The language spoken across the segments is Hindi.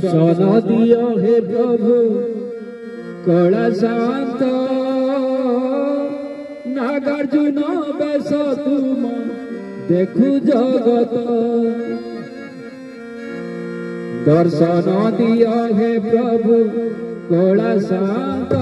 दर्शन दियो हे प्रभु कला शांत नागार्जुन बेश तुम देखु जगत दर्शन दियो हे प्रभु कला शांत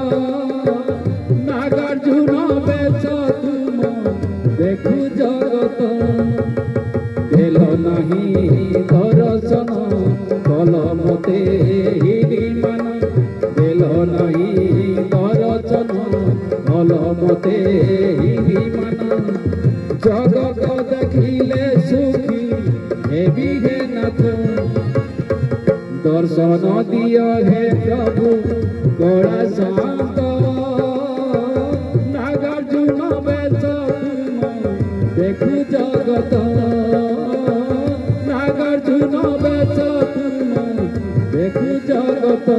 नागार्जुन बेश तुम देखु जगत देल नहीं दर्शन कल मते मान देल नहीं दर्शन कल मते मान जगत देखिले सुखी हेबी हे नाथ दर्शन दियो हे प्रभु कला शांत नागार्जुन बेश तुम देखु जगत नागार्जुन बेश तुम देखु जगत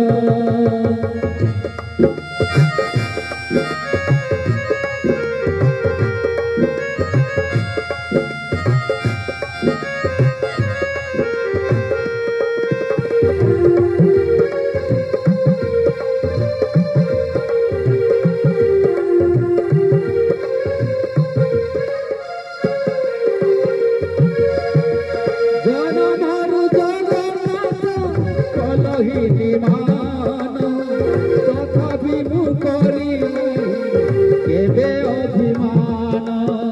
तथापि मु करी केबे अभिमान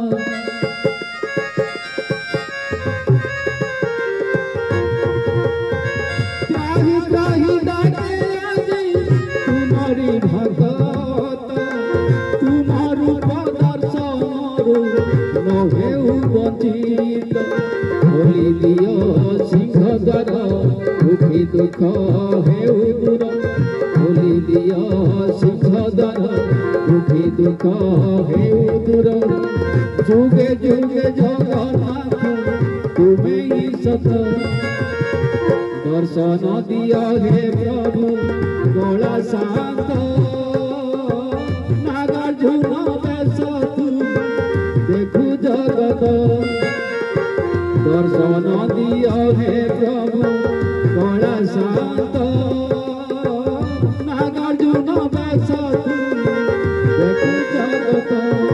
त्राहि त्राहि डाके आजी तुम्हारी भगत तुम्हारू दर्शनरू नहेउ वंचित खोली दियो सिंह द्वार दुखी दुख हेउ दूर खोली दियो सिंह द्वार दुखी दुख हेउ दूर जुगे जुगे जगन्नाथ तुम्हें ही सत दर्शन दियो हे प्रभु कला शांत नागार्जुन बेश तुम देखु जगत दर्शन दियो हे प्रभु कला शांत नागार्जुन बेश तुम देखु जगत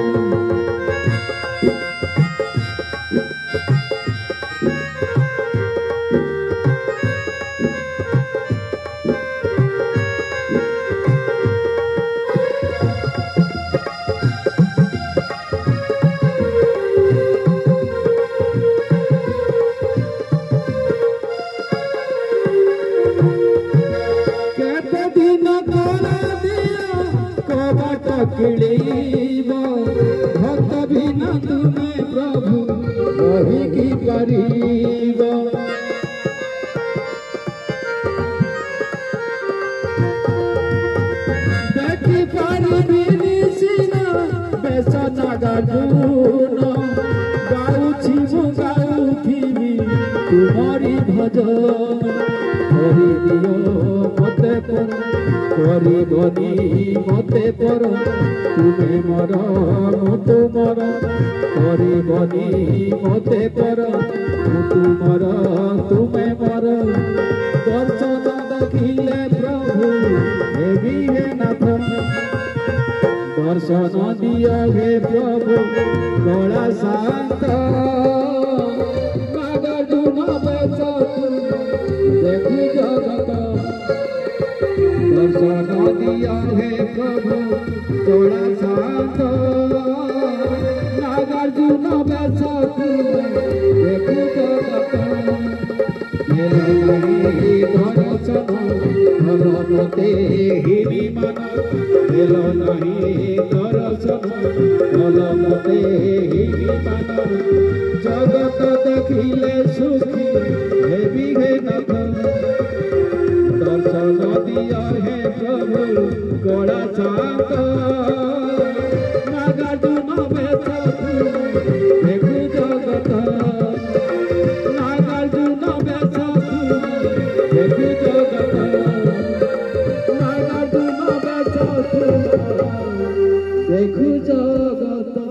किड़ीब भक्त बिना तुम्हें प्रभु रही की करीब देखी पारिबी सिना बेश नागार्जुन गाउछि मु गाउथिबी तुम्हारी भजन करी दियो मते पर करबनी मते पर तुम्हें मर मु तुमर करबनी मते पर मु तुमर तुम्हें मर दर्शन देखिले प्रभु हेबी हे नाथ दर्शन दियो हे प्रभु कला शांत नागार्जुन बेश तुम देखु जगत दर्शन दियो हे प्रभु कला शांत नागार्जुन बेश तुम देखु जगत दर्शन भल मते हिनी मान देल नहीं दर्शन भल मते हिनी मान जगत देखिले सुखी हेबी हे नाथ दर्शन दियो हे प्रभु कला शांत नागार्जुन बेश तुम देखु जगत नागार्जुन बेश तुम देखु जगत नागार्जुन बेश तुम देखु जगत।